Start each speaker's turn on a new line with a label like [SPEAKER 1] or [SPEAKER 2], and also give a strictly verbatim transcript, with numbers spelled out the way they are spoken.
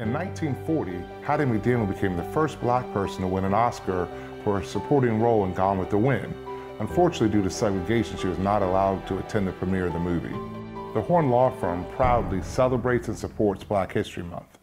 [SPEAKER 1] In nineteen forty, Hattie Mcdaniel became the first black person to win an Oscar for a supporting role in Gone with the Wind. Unfortunately, due to segregation, she was not allowed to attend the premiere of the movie. The Horn Law Firm proudly celebrates and supports Black History Month.